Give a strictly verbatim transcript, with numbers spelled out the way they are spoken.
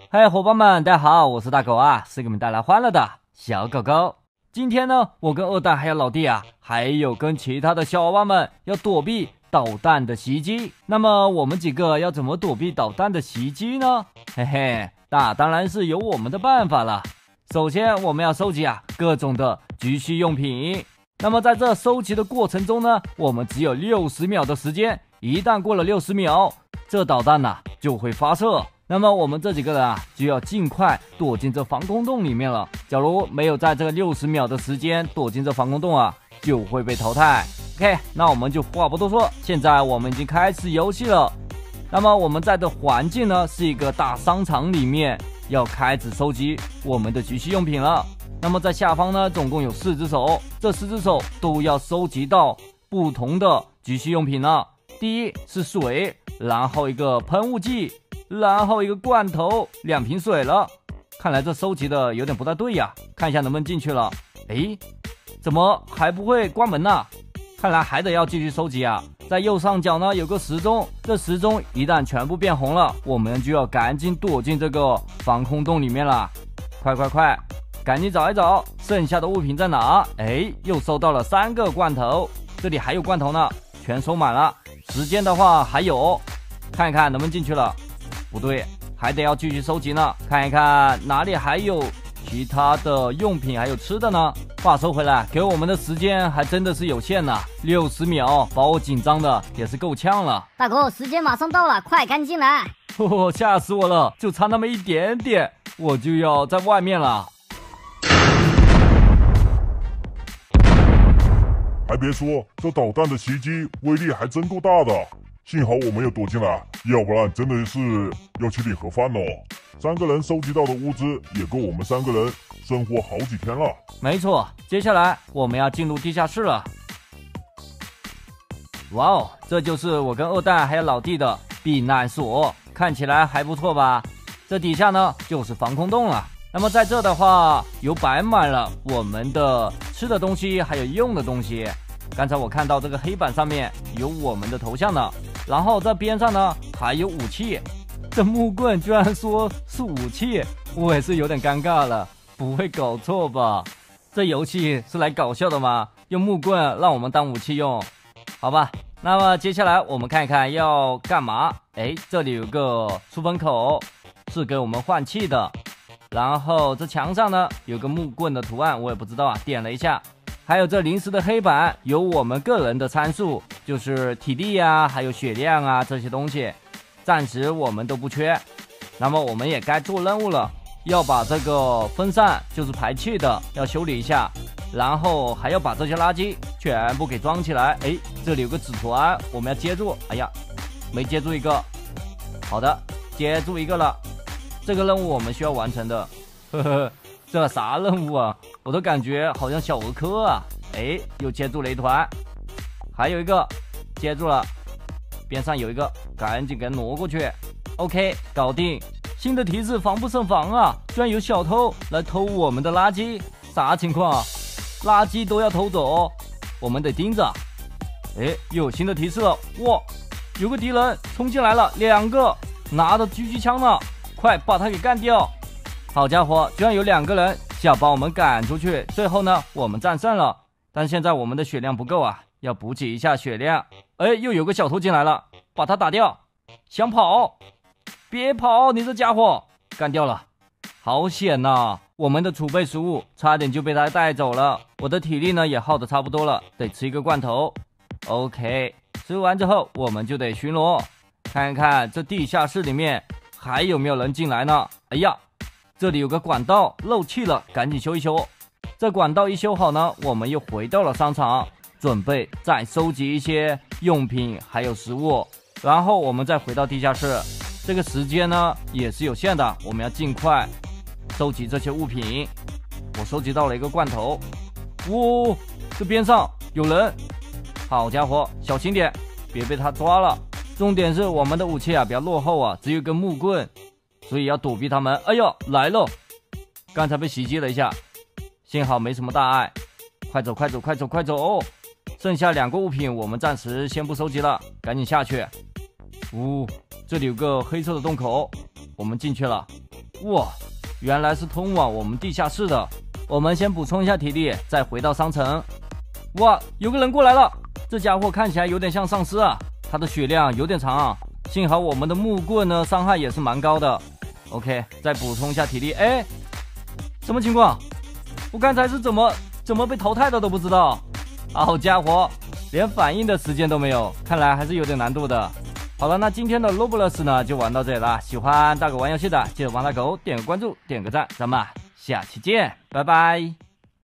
嗨，伙伴们，大家好，我是大狗啊，是给你们带来欢乐的小狗狗。今天呢，我跟二蛋还有老弟啊，还有跟其他的小伙伴们要躲避导弹的袭击。那么我们几个要怎么躲避导弹的袭击呢？嘿嘿，那当然是有我们的办法了。首先我们要收集啊各种的急需用品。那么在这收集的过程中呢，我们只有六十秒的时间，一旦过了六十秒，这导弹呢、啊、就会发射。那么我们这几个人啊，就要尽快躲进这防空洞里面了。假如没有在这个六十秒的时间躲进这防空洞啊，就会被淘汰。OK， 那我们就话不多说，现在我们已经开始游戏了。那么我们在的环境呢，是一个大商场里面，要开始收集我们的急需用品了。那么在下方呢，总共有四只手，这四只手都要收集到不同的急需用品呢。第一是水，然后一个喷雾剂，然后一个罐头，两瓶水了。看来这收集的有点不大对呀，看一下能不能进去了。诶，怎么还不会关门呢？看来还得要继续收集啊。在右上角呢有个时钟，这时钟一旦全部变红了，我们就要赶紧躲进这个防空洞里面了。快快快，赶紧找一找剩下的物品在哪。诶，又收到了三个罐头，这里还有罐头呢，全收满了。时间的话还有，看一看能不能进去了。不对，还得要继续收集呢，看一看哪里还有其他的用品还有吃的呢。话说回来，给我们的时间还真的是有限呢，六十秒把我紧张的也是够呛了。 大哥，时间马上到了，快赶紧进来。 哦，吓死我了，就差那么一点点，我就要在外面了。 还别说，这导弹的袭击威力还真够大的，幸好我们有躲进来，要不然真的是要去领盒饭哦。三个人收集到的物资也够我们三个人生活好几天了。 没错，接下来我们要进入地下室了。哇哦，这就是我跟二蛋还有老弟的避难所，看起来还不错吧？这底下呢就是防空洞了。那么在这的话，有摆满了我们的吃的东西，还有用的东西。刚才我看到这个黑板上面有我们的头像呢，然后这边上呢还有武器。这木棍居然说是武器，我也是有点尴尬了，不会搞错吧？这游戏是来搞笑的吗？用木棍让我们当武器用，好吧？那么接下来我们看一看要干嘛。哎，这里有个出风口，是给我们换气的。然后这墙上呢有个木棍的图案，我也不知道啊，点了一下。还有这临时的黑板有我们个人的参数，就是体力啊还有血量啊这些东西，暂时我们都不缺。那么我们也该做任务了，要把这个风扇就是排气的要修理一下，然后还要把这些垃圾全部给装起来。诶，这里有个纸团我们要接住，哎呀没接住一个，好的接住一个了。这个任务我们需要完成的，呵呵，这啥任务啊？我都感觉好像小儿科啊！哎，又接住了一团，还有一个接住了，边上有一个，赶紧给它挪过去。OK， 搞定。新的提示防不胜防啊！居然有小偷来偷我们的垃圾，啥情况啊？垃圾都要偷走，我们得盯着。哎，又有新的提示了，哇，有个敌人冲进来了，两个拿着狙击枪呢。快把他给干掉！好家伙，居然有两个人想把我们赶出去。最后呢，我们战胜了，但现在我们的血量不够啊，要补给一下血量。哎，又有个小偷进来了，把他打掉。想跑？别跑，你这家伙！干掉了。好险呐！我们的储备食物差点就被他带走了。我的体力呢也耗得差不多了，得吃一个罐头。OK， 吃完之后我们就得巡逻，看一看这地下室里面还有没有人进来呢？哎呀，这里有个管道漏气了，赶紧修一修。这管道一修好呢，我们又回到了商场，准备再收集一些用品还有食物，然后我们再回到地下室。这个时间呢也是有限的，我们要尽快收集这些物品。我收集到了一个罐头，哇，这边上有人，好家伙，小心点，别被他抓了。重点是我们的武器啊比较落后啊，只有一根木棍，所以要躲避他们。哎呦，来了！刚才被袭击了一下，幸好没什么大碍。快走快走快走快走！剩下两个物品我们暂时先不收集了，赶紧下去。呜、哦，这里有个黑色的洞口，我们进去了。 哇，原来是通往我们地下室的。我们先补充一下体力，再回到商城。哇，有个人过来了，这家伙看起来有点像丧尸啊，他的血量有点长啊。幸好我们的木棍呢，伤害也是蛮高的。OK， 再补充一下体力。哎，什么情况？我刚才是怎么怎么被淘汰的都不知道。好家伙，连反应的时间都没有，看来还是有点难度的。好了，那今天的 Roblox 呢就玩到这里了。喜欢大狗玩游戏的，记得帮大狗点个关注，点个赞，咱们下期见，拜拜。